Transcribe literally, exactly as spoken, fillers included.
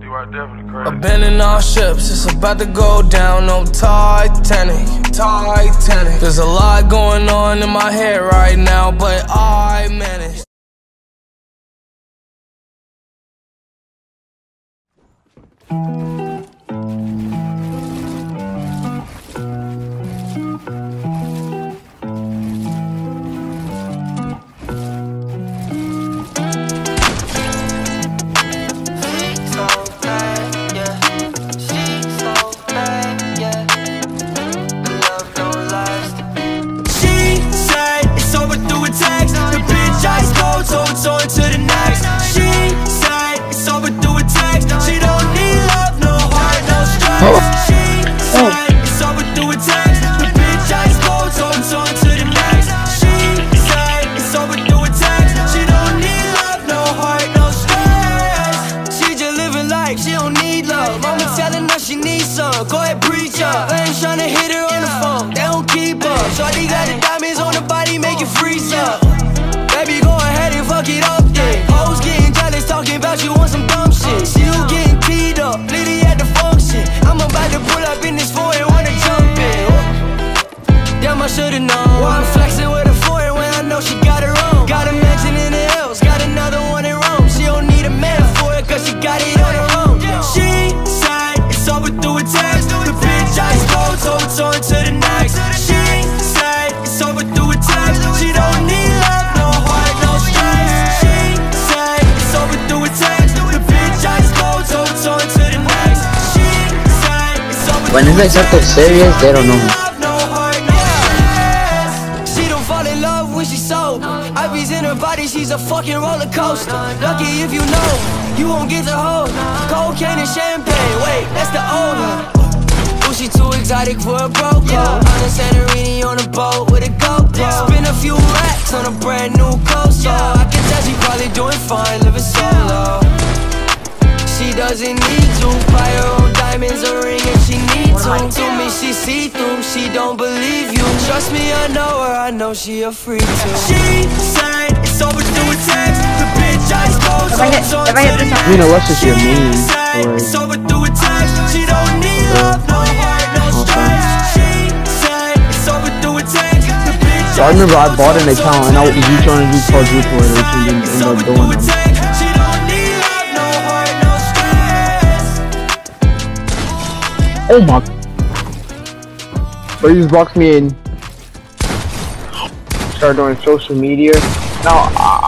you are definitely crazy. Abandoning all ships, it's about to go down on Titanic, Titanic. There's a lot going on in my head right now, but I managed. So to the next, she said it's over through a text. She don't need love, no heart, no stress. She said it's over through a text. The bitch I go so on to the next. She said it's over through a text. She don't need love, no heart, no stress. She just living life, she don't need love. Mama telling her she needs some. Go ahead, preach up. I ain't tryna hit her on the phone, they don't keep up. Shorty got the diamonds on the body, make it freeze up. Baby, go ahead and fuck it up, yeah. Hoes getting jealous, talking about you want some dumb shit. See you getting teed up, Liddy at the function. I'm about to pull up in this foreign, wanna jump in. Oh. Damn, I should've known. Why I'm flexing with a foreign when I know she got her own. Got a mansion in the hills, got another one in Rome. She don't need a man for it, cause she got it on her own. She said it's over through a text. The bitch I stole, so it's on to the next. She said it's over through a text. She don't need love. When it's like something serious, they don't know. She don't fall in love when she's sober. I be's in her body, she's a fucking roller coaster. Lucky if you know, you won't get to hold cocaine and champagne, wait, that's the owner. Ooh, she too exotic for a broke hoe. On a Santorini on a boat with a GoPro. Spin a few racks on a brand new coaster. I can tell she probably doing fine, living solo. She doesn't need to buy her own diamonds or ring if she needs to. To me she see through, she don't believe you. Trust me, I know her, I know she a freak too. She said it's over through a text. The bitch I stole, so it's on to the next. You know what's just your mean? It's over through a text. She don't need love, no heart, no stress. She said it's over through a text. The bitch I remember I bought an account and I was trying to do called Root for it, which we didn't end up doing them. Oh my! But he just boxed me in. Start doing social media. Now